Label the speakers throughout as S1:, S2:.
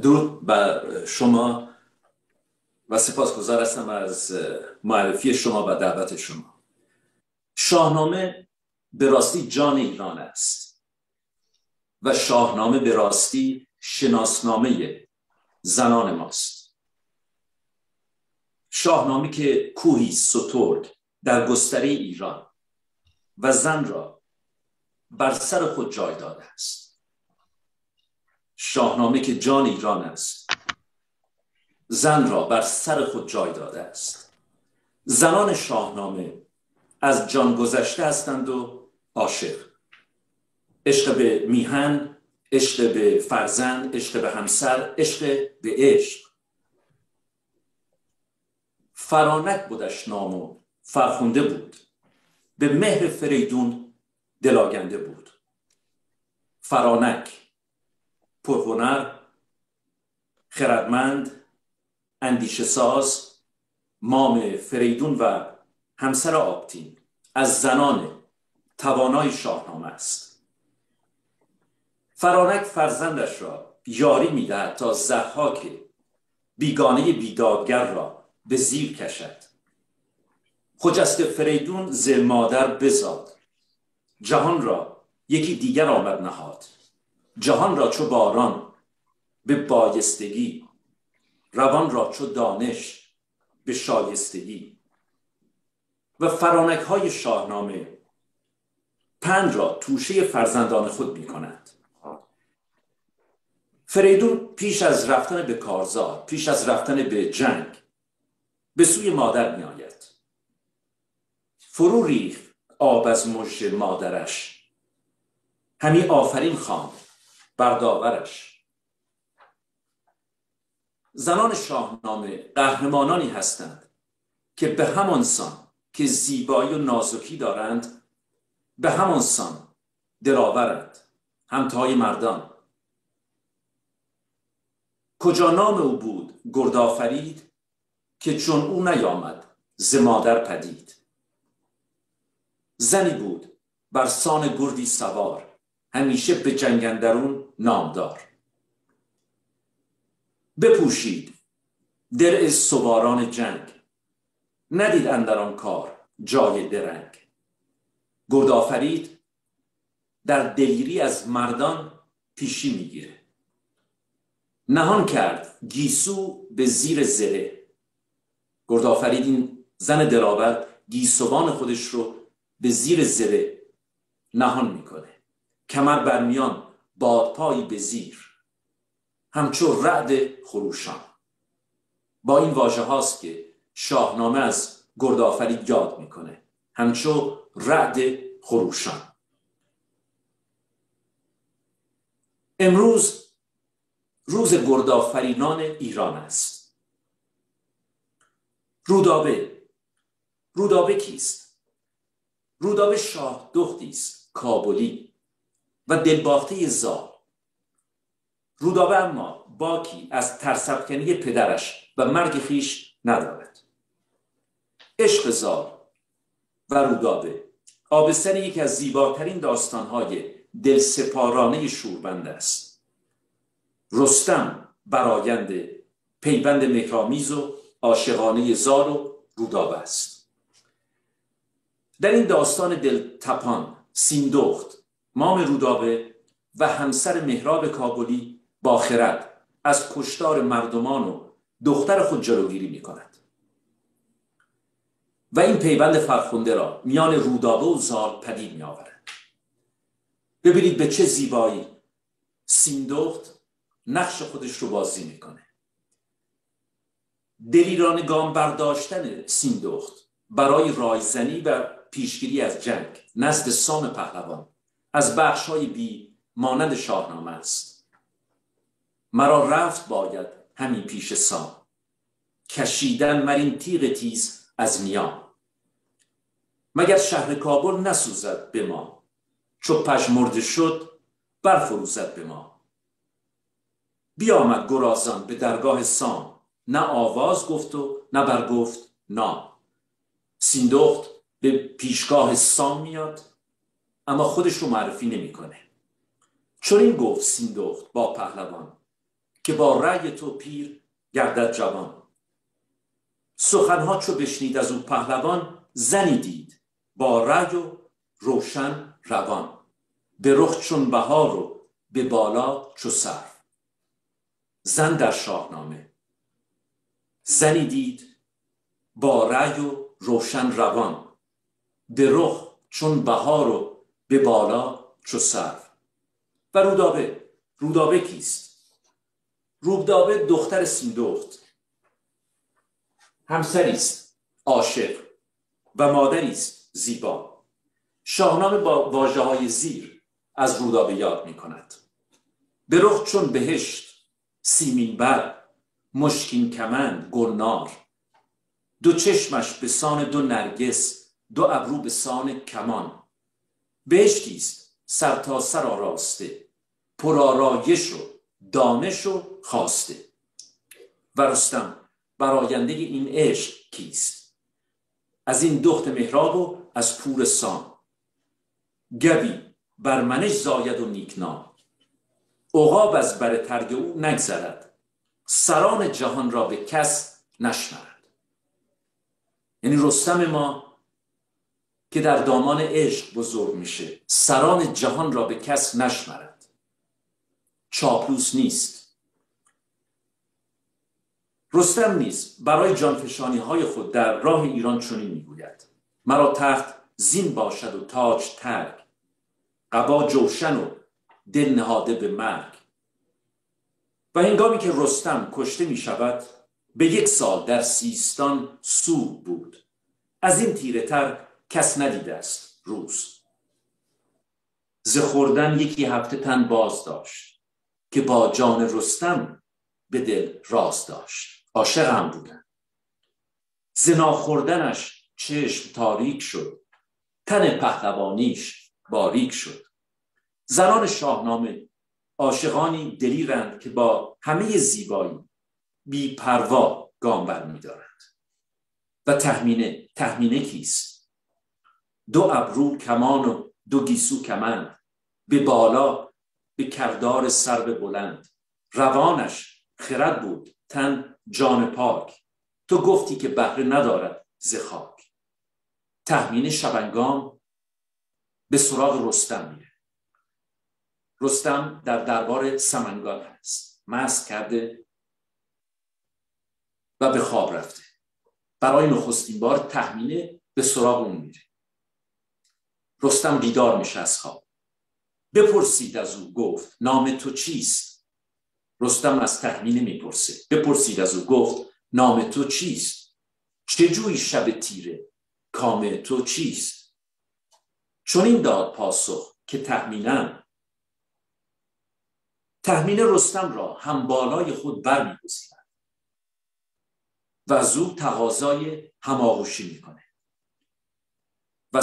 S1: درود بر شما و سپاسگزار هستم از معرفی شما و دعوت شما. شاهنامه به راستی جان ایران است و شاهنامه به راستی شناسنامه زنان ماست. شاهنامه که کوهی سترگ در گستره ایران و زن را بر سر خود جای داده است. شاهنامه که جان ایران است، زن را بر سر خود جای داده است. زنان شاهنامه از جان گذشته هستند و عاشق. عشق به میهن، عشق به فرزند، عشق به همسر، عشق به عشق. فرانک بودش نام و فرخنده بود، به مهر فریدون دلاگنده بود. فرانک پرهنر، خردمند، اندیشه ساز، مام فریدون و همسر آبتین از زنان توانای شاهنامه است. فرانک فرزندش را یاری می‌دهد تا ضحاک بیگانه بیدادگر را به زیر کشد. خجسته فریدون ز مادر بزاد، جهان را یکی دیگر آمد نهاد. جهان را چو باران به بایستگی، روان را چو دانش به شایستگی. و فرانک های شاهنامه پند را توشه فرزندان خود می کند. فریدون پیش از رفتن به کارزار، پیش از رفتن به جنگ، به سوی مادر می آید. فرو ریخت آب از مژه مادرش، همی آفرین خواند بر داورش. زنان شاهنامه قهرمانانی هستند که به همان سان که زیبایی و نازکی دارند، به همان سان دلاورند، همتای مردان. کجا نام او بود گرد آفرید، که چون او نیامد ز مادر پدید. زنی بود بر سان گردی سوار، همیشه به جنگ اندرون نامدار. بپوشید درع سواران جنگ، ندید اندر آن کار جای درنگ. گرد آفرید در دلیری از مردان پیشی میگیره. نهان کرد گیسو به زیر زره. گرد آفرید، این زن دلاور، گیسوان خودش رو به زیر زره نهان میکنه. کمر برمیان، بادپایی به زیر، همچو رعد خروشان. با این واژه هاست که شاهنامه از گرد آفرید یاد میکنه، همچو رعد خروشان. امروز روز گرد آفرینان ایران است. رودابه کیست؟ رودابه شاه دختی است کابلی و دلباخته زال. رودابه اما باکی از ترس‌افکنی پدرش و مرگ خویش ندارد. عشق زال و رودابه آبستن یکی از زیباترین داستانهای دلسپارانه شوربند است. رستم برآیند پیوند مهرآمیز و عاشقانه زال و رودابه است. در این داستان دلتپان سیندخت مام رودابه و همسر مهراب کابلی با خرد از کشتار مردمان و دختر خود جلوگیری می کند و این پیوند فرخنده را میان رودابه و زال پدید می آورد. ببینید به چه زیبایی سیندخت نقش خودش رو بازی میکنه. دلیرانه گام برداشتن سیندخت برای رایزنی و پیشگیری از جنگ نزد سام پهلوان از بخش‌های بی مانند شاهنامه است. مرا رفت باید همین پیش سام، کشیدن مر این تیغ تیز از نیام. مگر شهر کابل نسوزد به ما، چو پژمرده شد برفروزد به ما. بیامد گرازان به درگاه سام، نه آواز گفت و نه برگفت نام. سیندخت به پیشگاه سام میاد اما خودش رو معرفی نمیکنه. چون این گفت سیندخت با پهلوان، که با رأی تو پیر گردد جوان. سخنها چو بشنید از او پهلوان، زنی دید با رأی و روشن روان. به رخ چون بهار و به بالا چو سرو. زن در شاهنامه. زنی دید با رأی و روشن روان، به رخ چون بهار و به بالا چو سرو. و رودابه کیست؟ رودابه دختر سیندخت، همسری است عاشق و مادری است زیبا. شاهنامه با واژه‌های زیر از رودابه یاد می‌کند. به رخ چون بهشت، سیمین بر، مشکین کمند، گلنار. دو چشمش به سان دو نرگس، دو ابرو به سان کمان. بهشتی است سر تا سر آراسته، پرآرایش و دانش و خواسته. و رستم براینده این عشق کیست؟ از این دخت مهراب و از پور سام. گوی بر منش زاید و نیکنام، عقاب از بر ترگ او نگذرد. سران جهان را به کس نشمرد. یعنی رستم ما که در دامان عشق بزرگ میشه، سران جهان را به کس نشمرد. چاپلوس نیست. رستم نیز برای جانفشانی های خود در راه ایران چنین میگوید: مرا تخت زین باشد و تاج ترگ، قبا جوشن و دل نهاده به مرگ. و هنگامی که رستم کشته می شود، به 1 سال در سیستان سوگ بود. از این تیره تر کس ندیده است روز. ز خوردن 1 هفته تن باز داشت، که با جان رستم به دل راز داشت. عاشق هم بودن. ز ناخوردنش چشم تاریک شد، تن پهلوانیش باریک شد. زنان شاهنامه عاشقانی دلیرند که با همه زیبایی بی پروا گام برمی‌دارند. و تهمینه کیست؟ 2 ابرو کمان و 2 گیسو کمند، به بالا به کردار سرو بلند. روانش خرد بود تن جان پاک، تو گفتی که بهره ندارد ز خاک. تهمینه شبنگام به سراغ رستم میره. رستم در دربار سمنگان هست، مست کرده و به خواب رفته. برای نخستین بار تهمینه به سراغ اون میره. رستم بیدار میشه از خواب. بپرسید از او گفت نام تو چیست؟ رستم از تهمینه میپرسه. بپرسید از او گفت نام تو چیست؟ چه جویی شب تیره کام تو چیست؟ چون این داد پاسخ که تهمینه رستم را هم بالای خود برمی‌گزیند و از او تقاضای هماغوشی میکنه. و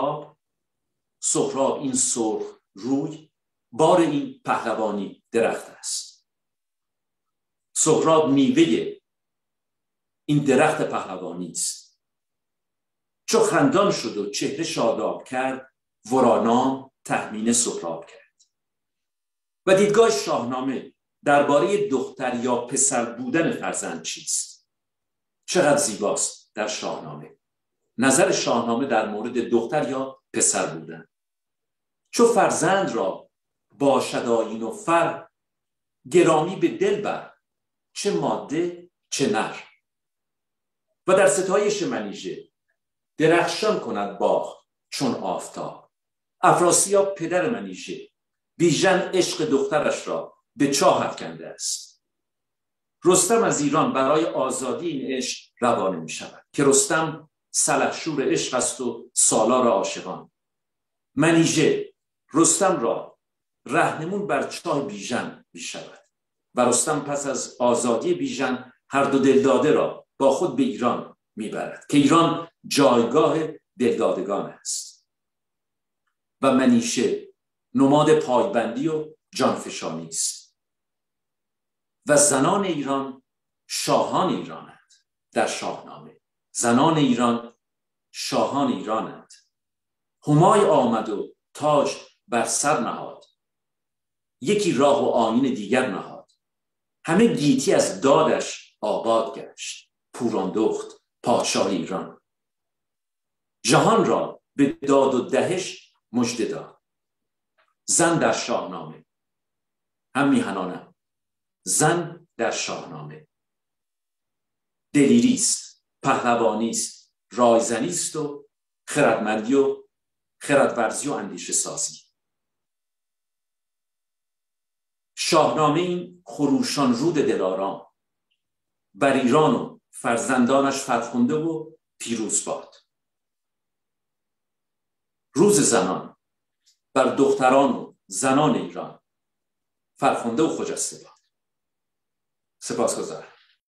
S1: سهراب این سرخ روی بار این پهلوانی درخت است. سهراب میوه این درخت پهلوانی است. چو خندان شد و چهره شاداب کرد، ورا نام تهمینه سهراب کرد. و دیدگاه شاهنامه درباره دختر یا پسر بودن فرزند چیست؟ چقدر زیباست در شاهنامه. نظر شاهنامه در مورد دختر یا پسر بودن: چو فرزند را باشد آیین و فر، گرامی به دل بر، چه ماده چه نر. و در ستایش منیژه: درخشان کند باغ چون آفتاب. افراسیاب پدر منیژه بیژن عشق دخترش را به چاه افکنده است. رستم از ایران برای آزادی این عشق روانه می شود که رستم سلحشور عشق است و سالار عاشقان. منیژه رستم را رهنمون بر چاه بیژن می شود و رستم پس از آزادی بیژن هر دو دلداده را با خود به ایران می برد که ایران جایگاه دلدادگان است. و منیژه نماد پایبندی و جانفشانی است. و زنان ایران شاهان ایرانند. در شاهنامه زنان ایران شاهان ایرانند. همای آمد و تاج بر سر نهاد، یکی راه و آیین دیگر نهاد. همه گیتی از دادش آباد گشت. پوراندخت پادشاه ایران، جهان را به داد و دهش مژده داد. زن در شاهنامه، هم میهنانم، زن در شاهنامه دلیری است، پهلوانی است، رایزنی است و خردمندی و خردورزی و اندیشه سازی. شاهنامه این خروشان رود دلارام، بر ایران و فرزندانش فرخنده و پیروز باد. روز زنان بر دختران و زنان ایران فرخنده و خجسته باد. سپاسگزارم.